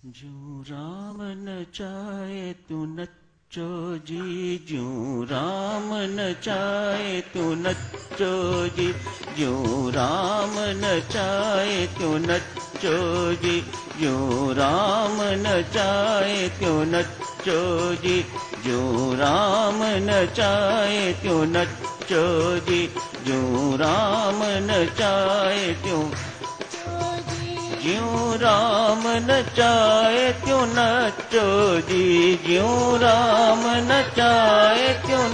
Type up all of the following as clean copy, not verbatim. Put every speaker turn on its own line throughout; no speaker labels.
ज्यों राम न चाहे तू नच्चो जी, ज्यों राम न चाहे तू नच्चो जी, ज्यों राम न चाहे तू नच्चो जी, ज्यों राम न चाहे तू नच्चो जी, ज्यों राम न चाहे तू नच्चो जी, ज्यों राम न चाहे त्यों ज्यों राम न चाहे त्यों नच्चो जी, ज्यों राम न चाहे त्यों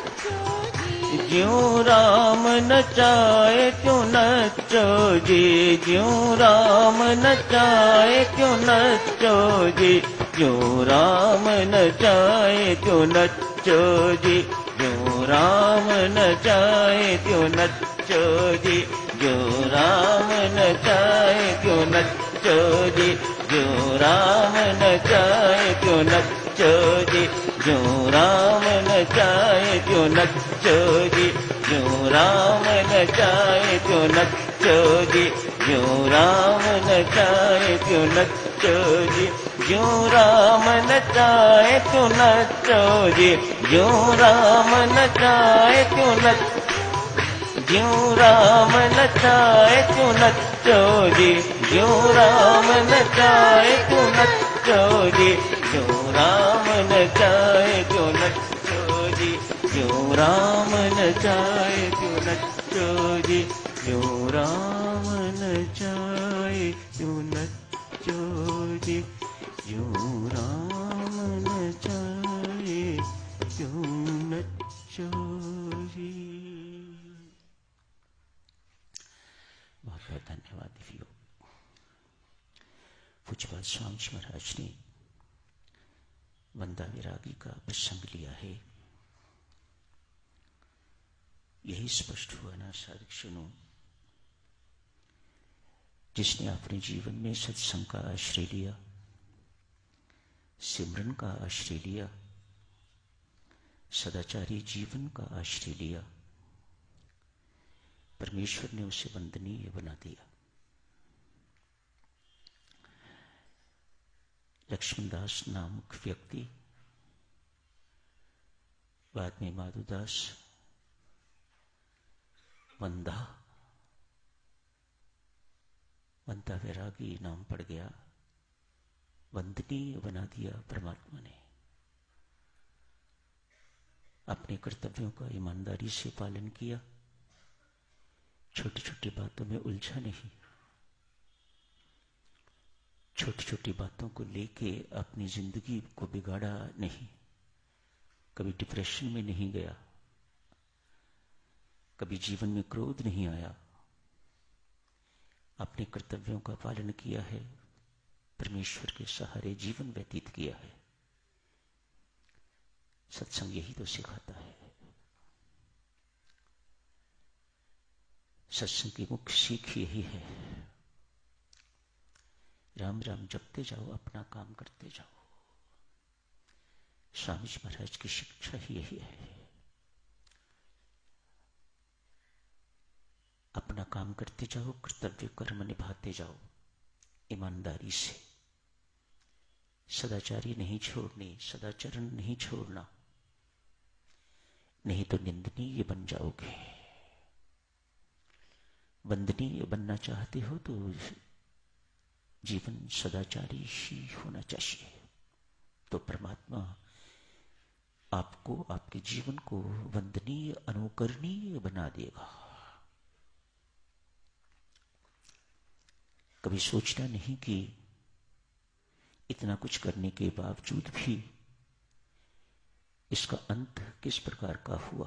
ज्यों राम न चाहे त्यों नच्चो जी, ज्यों राम न चाहे त्यों नच्चो जी, ज्यों राम न चाहे त्यों नच्चो जी, ज्यों राम न चाहे त्यों नच्चो जी, ज्यों राम न चाहे त्यों नच्चो जी, ज्यों राम न चाहे त्यों नच्चो जी, ज्यों राम न चाहे त्यों नच्चो जी, ज्यों राम न चाहे त्यों नच्चो जी, ज्यों राम न चाहे त्यों नच्चो जी, ज्यों राम न चाहे त्यों नच्चो जी, ज्यों राम न चाहे त्यों नच्चो ज्यों राम न चाहे त्यों नच्चो जी, ज्यों राम न चाहे त्यों नच्चो जी, ज्यों राम न चाहे त्यों नच्चो जी, ज्यों राम न चाहे त्यों नच्चो जी, ज्यों राम न चाहे त्यों नच्चो जी, ज्यों राम न चाहे त्यों नच्चो जी। बहुत बहुत धन्यवाद दिव्यो। पूज्यपाद स्वामी जी महाराज ने वंदा विरागी का प्रसंग लिया है। यही स्पष्ट हुआ ना साधक क्षणों, जिसने अपने जीवन में सत्संग का आश्रय लिया, सिमरन का आश्रय लिया, सदाचारी जीवन का आश्रय लिया, परमेश्वर ने उसे वंदनीय बना दिया। लक्ष्मणदास नामक व्यक्ति, बाद में माधुदास, वंदा वैरागी नाम पड़ गया, वंदनीय बना दिया परमात्मा ने। अपने कर्तव्यों का ईमानदारी से पालन किया, छोटी छोटी बातों में उलझा नहीं, छोटी छोटी बातों को लेके अपनी जिंदगी को बिगाड़ा नहीं, कभी डिप्रेशन में नहीं गया, कभी जीवन में क्रोध नहीं आया, अपने कर्तव्यों का पालन किया है, परमेश्वर के सहारे जीवन व्यतीत किया है। सत्संग यही तो सिखाता है। सत्संग की मुख्य सीख यही है, राम राम जपते जाओ, अपना काम करते जाओ। स्वामी जी महाराज की शिक्षा ही यही है। अपना काम करते जाओ, कर्तव्य कर्म निभाते जाओ, ईमानदारी से। सदाचारी नहीं छोड़नी, सदाचरण नहीं छोड़ना, नहीं तो निंदनीय बन जाओगे। वंदनीय बनना चाहते हो तो जीवन सदाचारी ही होना चाहिए, तो परमात्मा आपको, आपके जीवन को वंदनीय, अनुकरणीय बना देगा। कभी सोचना नहीं कि इतना कुछ करने के बावजूद भी इसका अंत किस प्रकार का हुआ।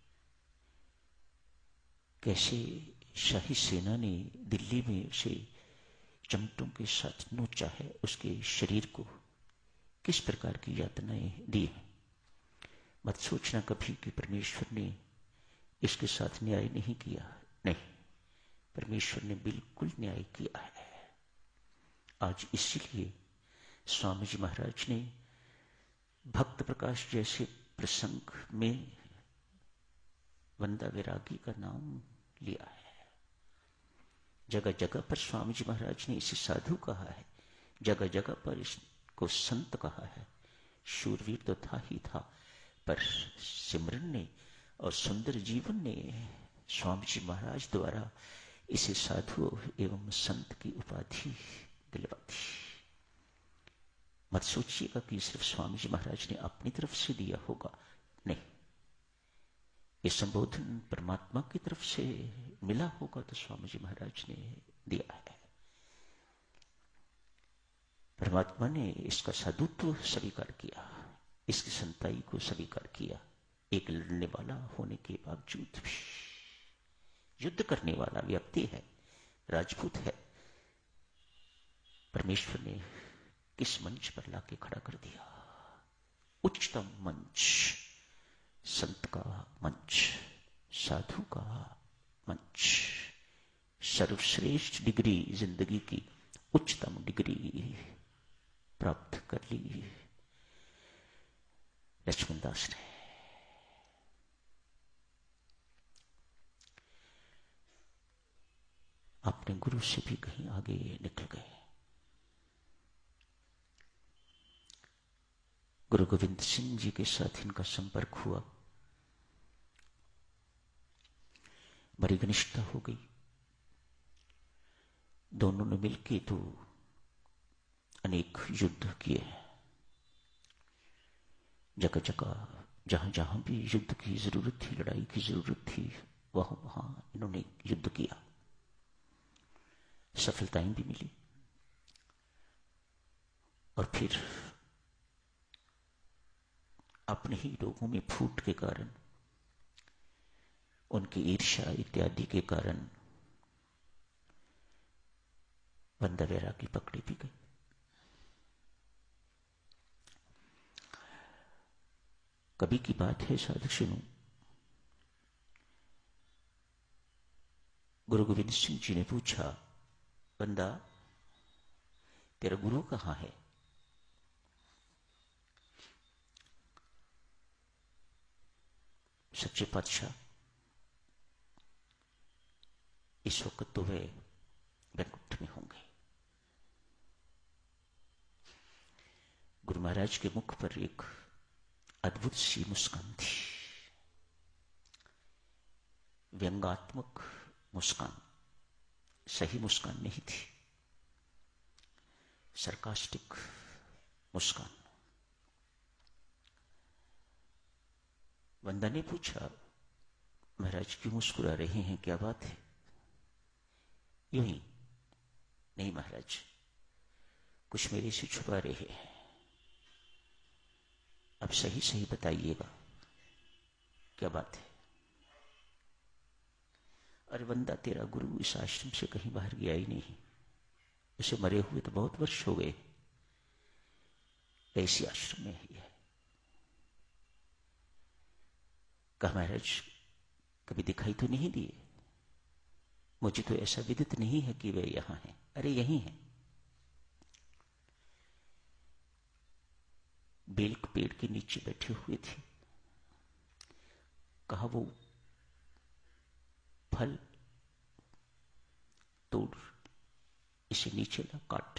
कैसे शाही सेना ने दिल्ली में उसे चमटों के साथ नोचा है, उसके शरीर को किस प्रकार की यातनाएं दी। मत सोचना कभी कि परमेश्वर ने इसके साथ न्याय नहीं किया। नहीं, परमेश्वर ने बिल्कुल न्याय किया है। आज इसीलिए स्वामी जी महाराज ने भक्त प्रकाश जैसे प्रसंग में वंदा वैरागी का नाम लिया है। जगह जगह पर स्वामी जी महाराज ने इसे साधु कहा है,
जगह जगह पर इसको संत कहा है। शूरवीर तो था ही था, पर सिमरन ने और सुंदर जीवन ने स्वामी जी महाराज द्वारा इसे साधु एवं संत की उपाधि दिलवा दी। मत सोचिएगा कि सिर्फ स्वामी जी महाराज ने अपनी तरफ से दिया होगा, नहीं, ये संबोधन परमात्मा की तरफ से मिला होगा तो स्वामी जी महाराज ने दिया है। परमात्मा ने इसका साधुत्व स्वीकार किया, इसकी संताई को स्वीकार किया। एक लड़ने वाला होने के बावजूद भी, युद्ध करने वाला व्यक्ति है, राजपूत है, परमेश्वर ने किस मंच पर लाके खड़ा कर दिया? उच्चतम मंच, संत का मंच, साधु का मंच, सर्वश्रेष्ठ डिग्री जिंदगी की उच्चतम डिग्री प्राप्त कर ली लक्ष्मणदास ने। अपने गुरु से भी कहीं आगे निकल गए। गुरु गोविंद सिंह जी के साथ इनका संपर्क हुआ, बड़ी घनिष्ठता हो गई। दोनों ने मिलकर तो अनेक युद्ध किए। जगह जगह जहां जहां भी युद्ध की जरूरत थी, लड़ाई की जरूरत थी, वहां वहां इन्होंने युद्ध किया। सफलताएं भी मिली और फिर अपने ही लोगों में फूट के कारण, उनकी ईर्ष्या इत्यादि के कारण बंदा वैरागी पकड़े भी गए। कभी की बात है, साधु सुनो, गुरु गोविंद सिंह जी ने पूछा, बंदा तेरा गुरु कहां है? सच्चे पातशाह, इस वक्त तो वे बैकुंठ में होंगे। गुरु महाराज के मुख पर एक अद्भुत सी मुस्कान थी, व्यंगात्मक मुस्कान, सही मुस्कान नहीं थी, सरकास्टिक मुस्कान। बंदा ने पूछा, महाराज क्यों मुस्कुरा रहे हैं, क्या बात है? यूं ही, नहीं महाराज, कुछ मेरे से छुपा रहे हैं, अब सही सही बताइएगा क्या बात है? अरे बंदा, तेरा गुरु इस आश्रम से कहीं बाहर गया ही नहीं, उसे मरे हुए तो बहुत वर्ष हो गए, ऐसी आश्रम में ही है। कहा, महाराज कभी दिखाई तो नहीं दिए, मुझे तो ऐसा विदित नहीं है कि वे यहां हैं। अरे यहीं हैं, बेल के पेड़ के नीचे बैठे हुए थे। कहा, वो फल तोड़ इसे नीचे ला,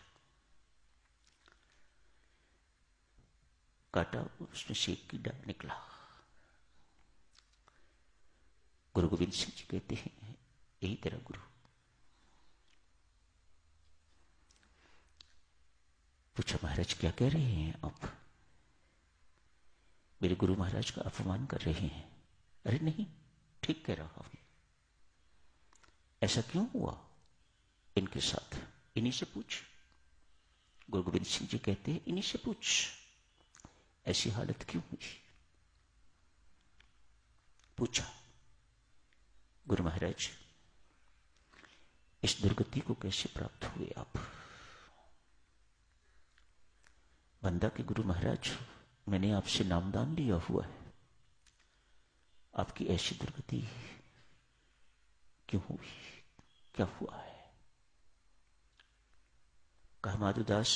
काटा, उसमें से एक कीड़ा निकला। गुरु गोविंद सिंह जी कहते हैं, यही तेरा गुरु। पूछा, महाराज क्या कह रहे हैं आप? मेरे गुरु महाराज का अपमान कर रहे हैं। अरे नहीं, ठीक कह रहा हूं। ऐसा क्यों हुआ इनके साथ? इन्हीं से पूछ। गुरु गोविंद सिंह जी कहते हैं, इन्हीं से पूछ, ऐसी हालत क्यों हुई? पूछा, गुरु महाराज इस दुर्गति को कैसे प्राप्त हुए आप? बंदा के गुरु महाराज, मैंने आपसे नामदान लिया हुआ है, आपकी ऐसी दुर्गति क्यों हुई, क्या हुआ है? कहा, माधुदास,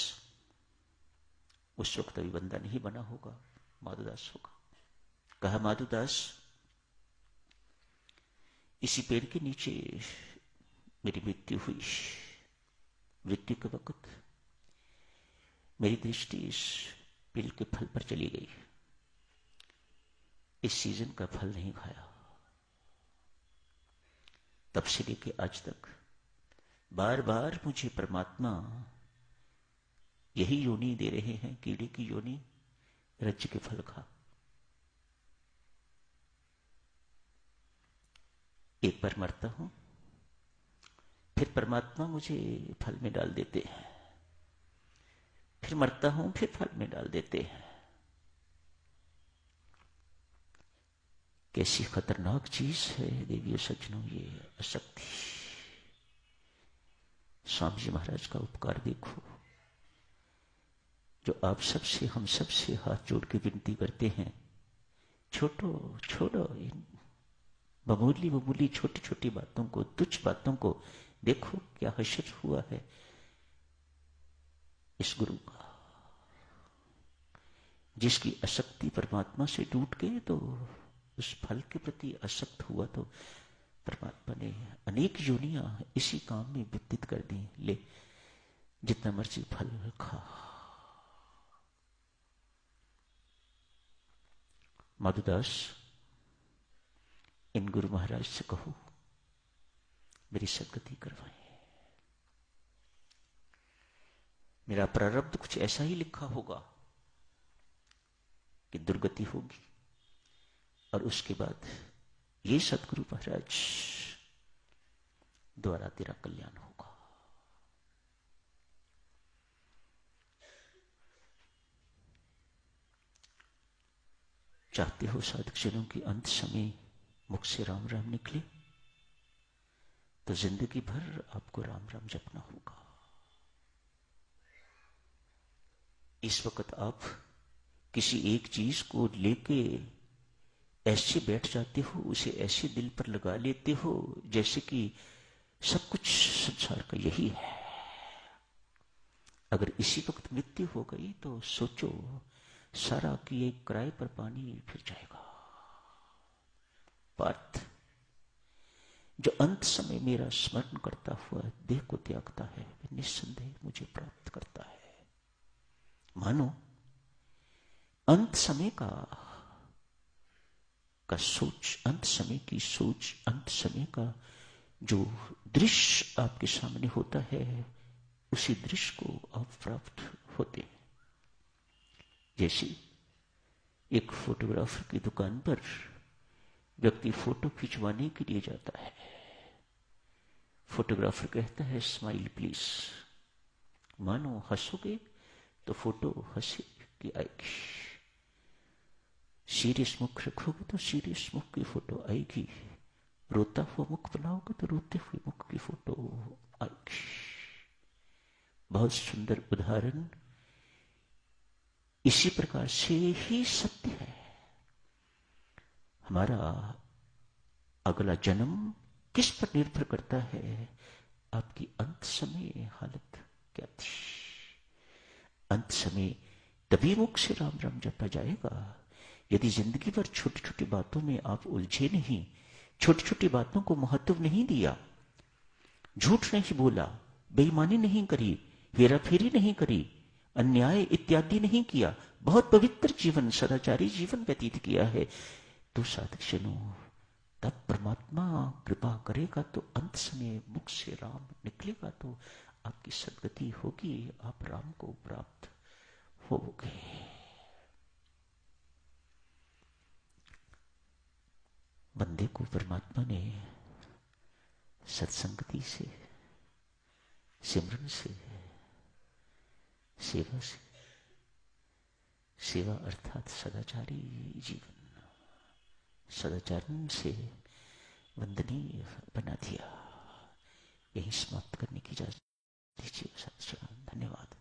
उस वक्त अभी बंदा नहीं बना होगा, माधुदास होगा। कहा, माधुदास, इसी पेड़ के नीचे मेरी मृत्यु हुई। मृत्यु के वक्त मेरी दृष्टि इस पेड़ के फल पर चली गई। इस सीजन का फल नहीं खाया। तब से लेके आज तक बार बार मुझे परमात्मा यही योनि दे रहे हैं, कीड़े की योनि, रज्ज के फल खा। एक बार मरता हूं, फिर परमात्मा मुझे फल में डाल देते हैं, फिर मरता हूं, फिर फल में डाल देते हैं। कैसी खतरनाक चीज है देवियों सज्जनों ये अशक्ति। स्वामी जी महाराज का उपकार देखो, जो आप सबसे, हम सबसे हाथ जोड़ के विनती करते हैं, छोड़ो इन मामूली छोटी छोटी बातों को, तुच्छ बातों को। देखो क्या हश्र हुआ है इस गुरु का, जिसकी आसक्ति परमात्मा से टूट गई तो उस फल के प्रति आसक्त हुआ तो परमात्मा ने अनेक योनियां इसी काम में व्यतीत कर दी। ले जितना मर्जी फल खा। माधुदास, इन गुरु महाराज से कहो मेरी सद्गति करवाएं। मेरा प्रारब्ध कुछ ऐसा ही लिखा होगा कि दुर्गति होगी, और उसके बाद ये सदगुरु महाराज द्वारा तेरा कल्याण होगा। चाहते हो साधक जनों की अंत समय मुख से राम राम निकले, तो जिंदगी भर आपको राम राम जपना होगा। इस वक्त आप किसी एक चीज को लेके ऐसे बैठ जाते हो, उसे ऐसे दिल पर लगा लेते हो जैसे कि सब कुछ संसार का यही है। अगर इसी वक्त मृत्यु हो गई तो सोचो सारा किए किराए पर पानी फिर जाएगा। पार्थ, जो अंत समय मेरा स्मरण करता हुआ देह को त्यागता है, वह निस्संदेह मुझे प्राप्त करता है। मानो अंत समय का सोच, अंत समय की सोच, अंत समय का जो दृश्य आपके सामने होता है, उसी दृश्य को आप प्राप्त होते हैं। जैसे एक फोटोग्राफर की दुकान पर व्यक्ति फोटो खिंचवाने के लिए जाता है। फोटोग्राफर कहता है स्माइल प्लीज, मानो हंसोगे तो फोटो हंसी की आएगी, सीरियस मुख रखोगे तो सीरियस मुख की फोटो आएगी, रोता हुआ मुख बनाओगे तो रोते हुए मुख की फोटो आएगी। बहुत सुंदर उदाहरण। इसी प्रकार से ही सत्य है। हमारा अगला जन्म किस पर निर्भर करता है? आपकी अंत समय हालत क्या थी? अंत समय तभी मुख से राम राम जपा जाएगा यदि जिंदगी भर छोटी छोटी बातों में आप उलझे नहीं, छोटी छोटी बातों को महत्व नहीं दिया, झूठ नहीं बोला, बेईमानी नहीं करी, हेराफेरी नहीं करी, अन्याय इत्यादि नहीं किया, बहुत पवित्र जीवन, सदाचारी जीवन व्यतीत किया है, तो साधक जनों तब परमात्मा कृपा करेगा तो अंत समय मुख से राम निकलेगा तो आपकी सद्गति होगी, आप राम को प्राप्त होगे। बंदे को परमात्मा ने सत्संगति से, सिमरन से, सेवा से, सेवा अर्थात सदाचारी जीवन, सदाचरण से वंदनीय बना दिया। यही समाप्त करने की इजाजत दीजिए। धन्यवाद।